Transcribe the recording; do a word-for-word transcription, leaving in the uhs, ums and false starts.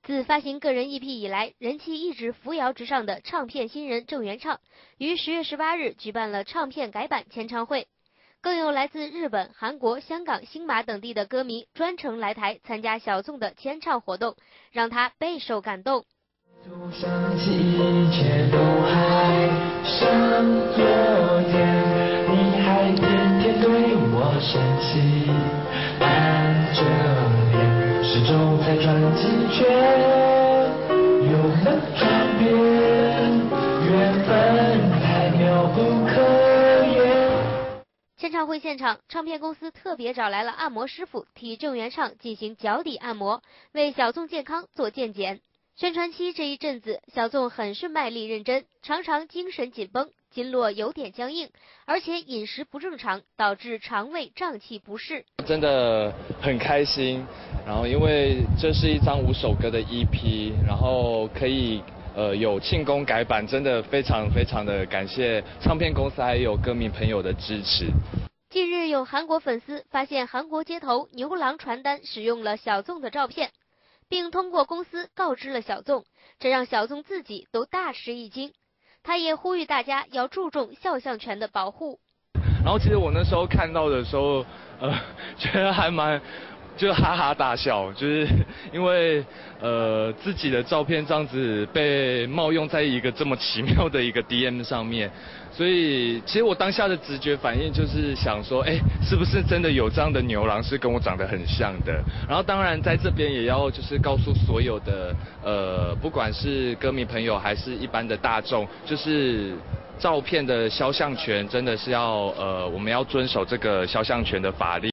自发行个人 E P 以来，人气一直扶摇直上的唱片新人郑元畅，于十月十八日举办了唱片改版签唱会，更有来自日本、韩国、香港、新马等地的歌迷专程来台参加小纵的签唱活动，让他备受感动。 就想起一切都还像昨天，你还天天对我生气，板着脸，始终在转几圈，有了转变，缘分太妙不可言。 签唱会现场，唱片公司特别找来了按摩师傅替郑元畅进行脚底按摩，为小纵健康做健检。宣传期这一阵子，小纵很是卖力认真，常常精神紧绷，经络有点僵硬，而且饮食不正常，导致肠胃胀气不适。 真的很开心，然后因为这是一张五首歌的 E P， 然后可以呃有庆功改版，真的非常非常的感谢唱片公司还有歌迷朋友的支持。 近日有韩国粉丝发现韩国街头牛郎传单使用了小纵的照片，并通过公司告知了小纵，这让小纵自己都大吃一惊。他也呼吁大家要注重肖像权的保护。 然后其实我那时候看到的时候，呃，觉得还蛮，就哈哈大笑，就是因为呃自己的照片这样子被冒用在一个这么奇妙的一个 D M 上面，所以其实我当下的直觉反应就是想说，哎，是不是真的有这样的牛郎是跟我长得很像的？然后当然在这边也要就是告诉所有的呃，不管是歌迷朋友还是一般的大众，就是照片的肖像权真的是要呃，我们要遵守这个肖像权的法律。